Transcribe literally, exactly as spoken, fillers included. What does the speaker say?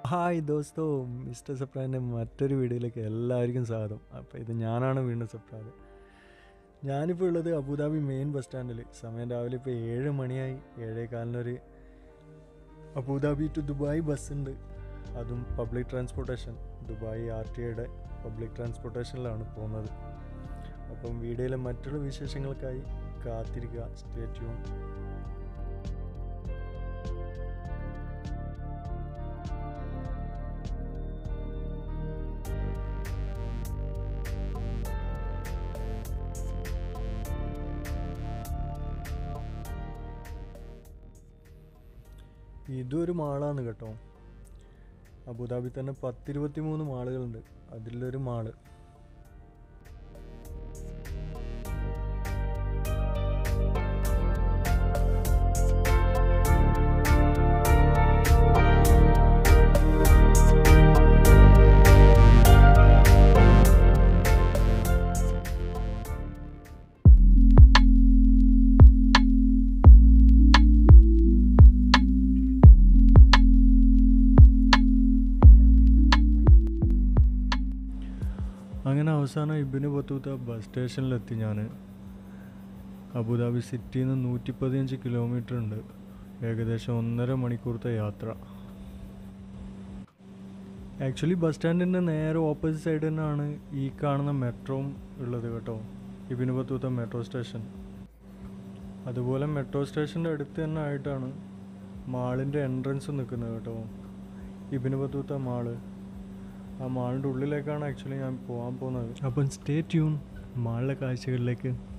Hi ദോസ്തോ, mister സഫ്രാൻ്റെ മറ്റൊരു വീഡിയോയിലേക്ക് എല്ലാവർക്കും സ്വാഗതം. അപ്പോൾ ഇത് ഞാനാണ് വീണ്ടും സഫ്രാദ്. ഞാനിപ്പോൾ ഉള്ളത് അബുദാബി മെയിൻ ബസ് സ്റ്റാൻഡിൽ. സമയം രാവിലെ ഇപ്പോൾ ഏഴ് മണിയായി. ഏഴേകാലിനൊരു അബുദാബി ടു ദുബായ് ബസ്സുണ്ട്. അതും public transportation, Dubai R T ഐയുടെ പബ്ലിക് ട്രാൻസ്പോർട്ടേഷനിലാണ് പോകുന്നത്. അപ്പം വീഡിയോയിലെ മറ്റുള്ള വിശേഷങ്ങൾക്കായി കാത്തിരിക്കുക. Stay tune. ഇതൊരു മാളാണ് കേട്ടോ. അബുദാബി തന്നെ പത്തിരുപത്തി മൂന്ന് മാളുകളുണ്ട്. അതിലൊരു മാള്. അങ്ങനെ അവസാനം ഇബ്നു ബത്തൂത്ത ബസ് സ്റ്റേഷനിലെത്തി. ഞാൻ അബുദാബി സിറ്റിയിൽ നിന്ന് നൂറ്റി പതിനഞ്ച് കിലോമീറ്റർ ഉണ്ട്. ഏകദേശം ഒന്നര മണിക്കൂറത്തെ യാത്ര. ആക്ച്വലി ബസ് സ്റ്റാൻഡിൻ്റെ നേരെ ഓപ്പോസിറ്റ് സൈഡ് തന്നെയാണ് ഈ കാണുന്ന മെട്രോയും ഉള്ളത് കേട്ടോ. Ibn Battuta metro station. അതുപോലെ മെട്രോ സ്റ്റേഷൻ്റെ അടുത്ത് തന്നെ ആയിട്ടാണ് മാളിൻ്റെ എൻട്രൻസ് നിൽക്കുന്നത് കേട്ടോ. Ibn Battuta mall. ആ മാളിൻ്റെ ഉള്ളിലേക്കാണ് ആക്ച്വലി ഞാൻ പോകാൻ പോകുന്നത്. അപ്പം സ്റ്റേ ട്യൂൺ മാളിലെ കാഴ്ചകളിലേക്ക്.